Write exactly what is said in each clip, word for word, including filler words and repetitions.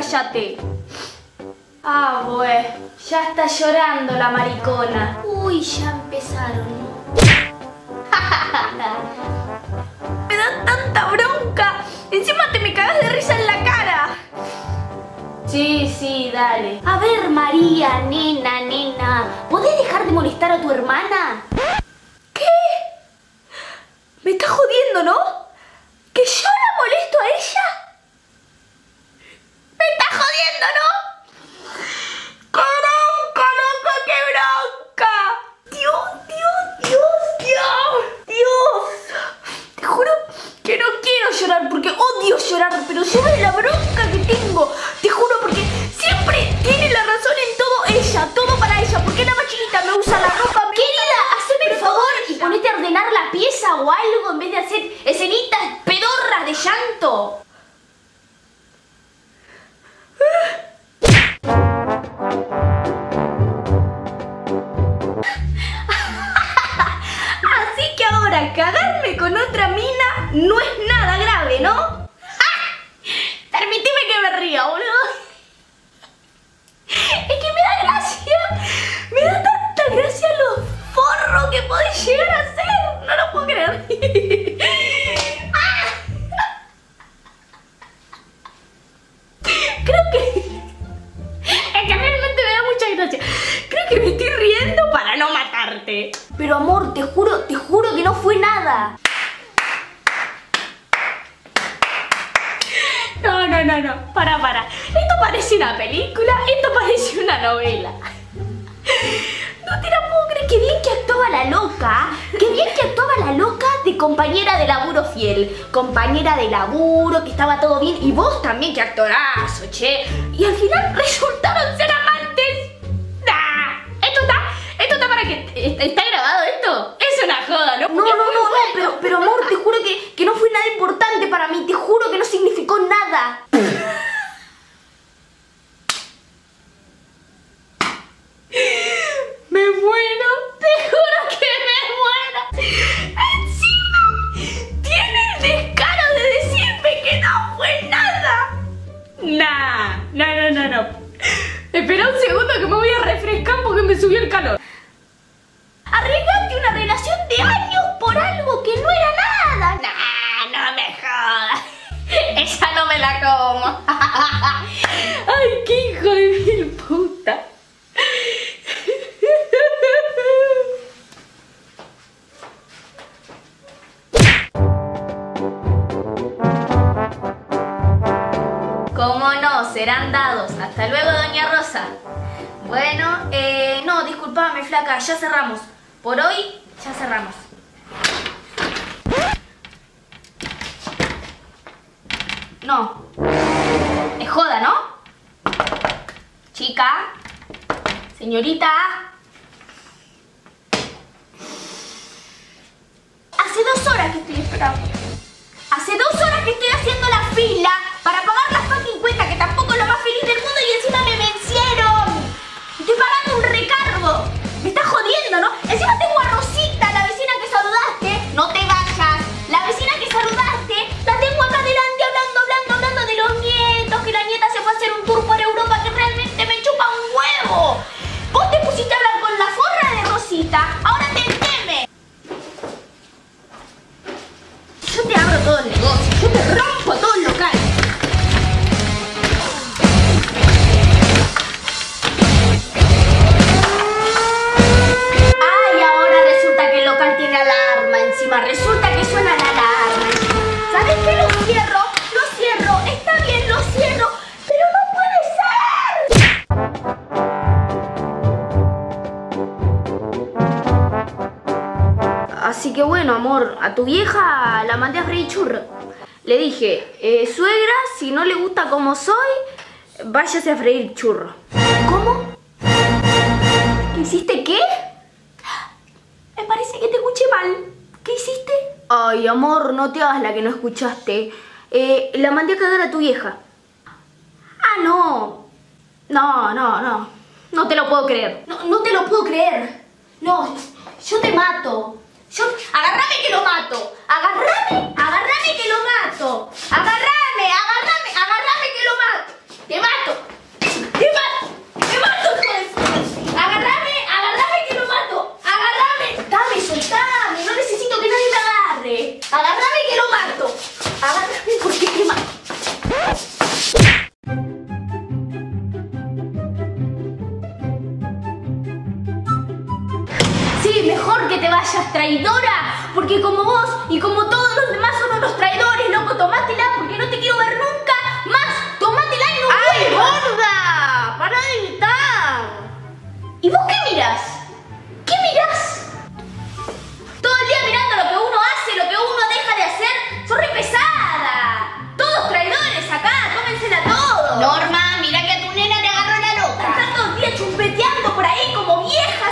cállate. Ah, bueno, ya está llorando la maricona. Uy, ya empezaron. Me da tanta bronca. Encima te me cagas de risa en la cara. Sí, sí, dale. A ver, María, nena, nena, ¿podés dejar de molestar a tu hermana? ¿Qué? ¿Me estás jodiendo, no? ¿Que yo la molesto a ella? ¿Me estás jodiendo, no? ¡Qué bronca, loca, qué bronca! Dios, Dios, Dios, Dios, Dios. Te juro que no quiero llorar porque odio llorar, pero lloro la bronca que tengo. Te juro porque siempre tiene la razón en todo ella, todo para ella. Porque la machinita me usa la ropa. Me Querida, haceme el favor y ponete a ordenar la pieza o algo en vez de hacer escenitas pedorras de llanto. Así que ahora cagarme con otra mina no es nada grave, ¿no? ¡Ah! Permitime que me ría, boludo. Es que me da gracia. Me da tanta gracia lo forro que podés llegar a ser. No lo puedo creer. ¡Ah! Creo que... Es que realmente me da mucha gracia. Creo que me estoy riendo para no matarte. Pero amor, te juro, te juro que no fue nada. No, no, no, no. Para, para. Esto parece una película, esto parece una novela. No te la puedo creer. Qué bien que actuaba la loca. Qué bien que actuaba la loca de compañera de laburo fiel. Compañera de laburo, que estaba todo bien. Y vos también, que actorazo, che. Y al final resultaron ser amantes. Nah, esto está, esto está para que... ¿Está grabado esto? Es una joda, ¿no? No, no, no, no, pero, pero amor, te juro que, que no fue nada importante para mí. Te juro que no significó nada. Me muero, te juro que me muero. Encima, tiene el descaro de decirme que no fue nada. Nah, no, no, no, no. Espera un segundo que me voy a refrescar porque me subió el calor. Arreglaste una relación de años por algo que no era nada. Nah, no me jodas. Esa no me la como. Ay, qué hijo de mil puta. ¿Cómo no? Serán dados. Hasta luego, doña Rosa. Bueno, eh, no, disculpame, flaca, ya cerramos. Por hoy, ya cerramos. No. Es joda, ¿no? Chica. Señorita. Hace dos horas que estoy esperando. Hace dos horas que estoy haciendo la fila para pagar la fucking cuenta, que tampoco es lo más feliz del mundo, y encima me vencieron. Estoy pagando un recargo. Me estás jodiendo, ¿no? Encima tengo a Rosita, la vecina que saludaste. No te vayas. La vecina que saludaste, la tengo acá adelante hablando, hablando, hablando de los nietos, que la nieta se fue a hacer un tour por Europa que realmente me chupa un huevo. Vos te pusiste a hablar con la forra de Rosita. Ahora tenteme. Yo te abro todo el negocio. Yo te rompo todo el local. Ay, ahora resulta que el local tiene alarma encima. Resulta que suena la alarma. ¿Sabes qué? Lo cierro, lo cierro. Está bien, lo cierro. Pero no puede ser. Así que bueno, amor, a tu vieja la mandé a freír churro. Le dije, eh, suegra, si no le gusta como soy, váyase a freír churro. ¿Cómo? ¿Qué hiciste qué? Me parece que te escuché mal. ¿Qué hiciste? Ay, amor, no te hagas la que no escuchaste. Eh, la mandé a cagar a tu vieja. Ah, no. No, no, no. No te lo puedo creer. No, no te lo puedo creer. No, yo te mato. Yo... Agarrame que lo mato. Agarrame, agarrame que lo mato. Agarrame, agarrame, agarrame que lo mato. Te mato. mejor que te vayas, traidora, porque como vos y como todos los demás son unos traidores, loco, tomátela porque no te quiero ver nunca más. Tomátela y no ¡Ay, vuelvas. gorda! ¡Para de gritar! ¿Y vos qué mirás? ¿Qué mirás? Todo el día mirando lo que uno hace, lo que uno deja de hacer. ¡Sos re pesada! Todos traidores acá, tómensela todo. Norma, mira que a tu nena le agarró la loca. Están todo el día chumpeteando por ahí como viejas.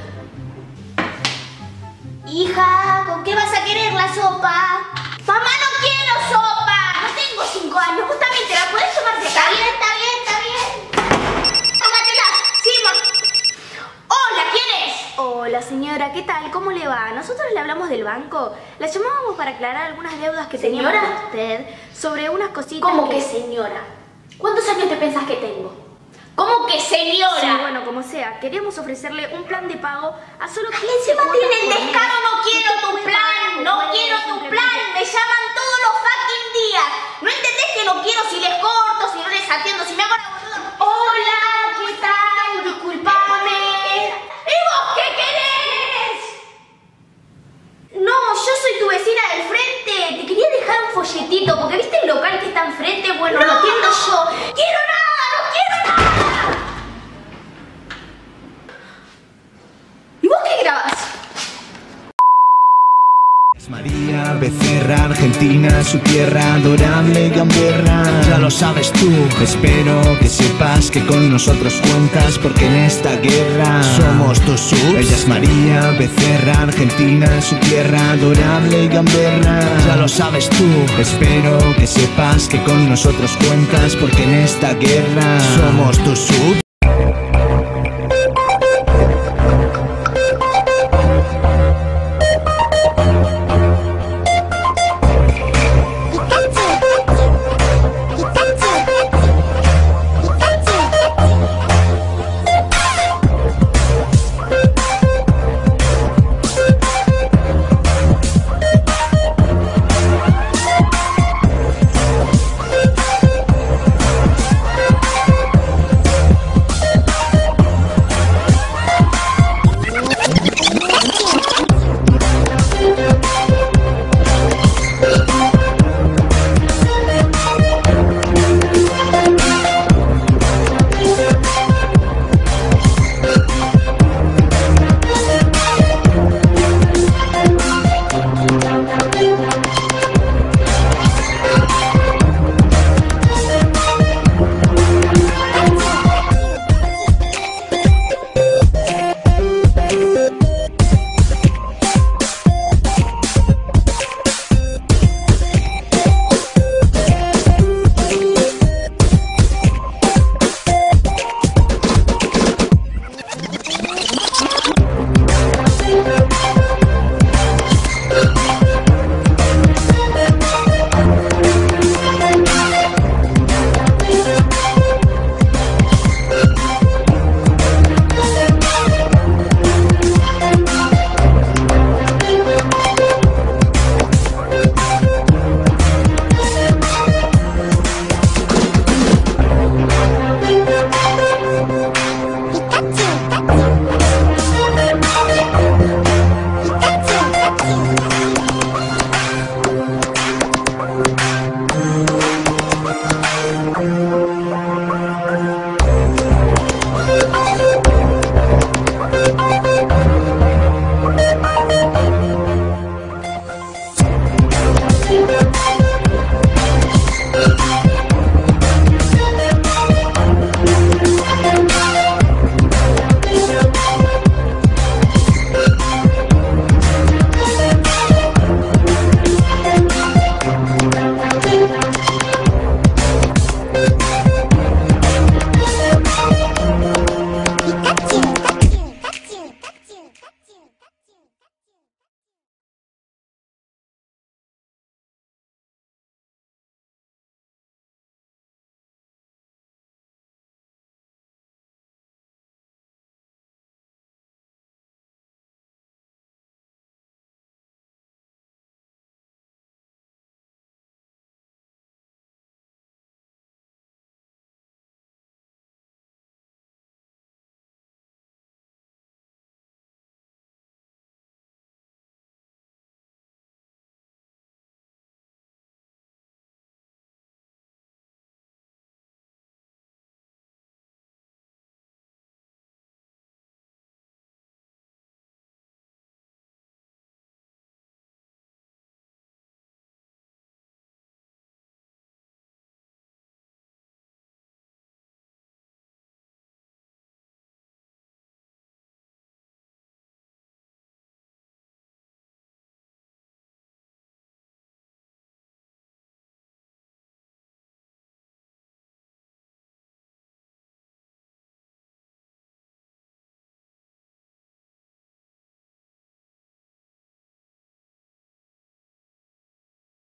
Hija, ¿con qué vas a querer la sopa? Mamá, no quiero sopa. No tengo cinco años. Vos también te la podés tomar de acá. Está bien, está bien, está bien. Tómatela. Sí, mamá. Hola, ¿quién es? Hola, señora. ¿Qué tal? ¿Cómo le va? Nosotros le hablamos del banco. La llamábamos para aclarar algunas deudas que teníamos ¿Señora? con usted sobre unas cositas. ¿Cómo que señora? ¿Cuántos años te pensás que tengo? ¿Cómo que señora? Sí, bueno, como sea, queríamos ofrecerle un plan de pago a solo Ay, quince encima cuotas tiene el por mes. descaro, no quiero Usted tu puede plan, pagar no como quiero puede, tu simplemente. plan, me llaman todos los fucking días. ¿No entendés que no quiero si les corto, si no les atiendo, si me hago la boluda? Hola, ¿qué tal? Disculpame. ¿Y vos qué querés? No, yo soy tu vecina del frente. Te quería dejar un folletito, porque viste el local que está enfrente. Bueno, No. lo atiendo yo. ¡Quiero nada! ¡No quiero nada! ¿Y vos qué grabás? Es María Becerra, Argentina, su tierra, adorable gamberra. Ya lo sabes tú, espero que sepas que con nosotros cuentas, porque en esta guerra somos tus subs. Ella es María Becerra, Argentina, su tierra, adorable gamberra. Ya lo sabes tú, espero que sepas que con nosotros cuentas, porque en esta guerra somos tus subs.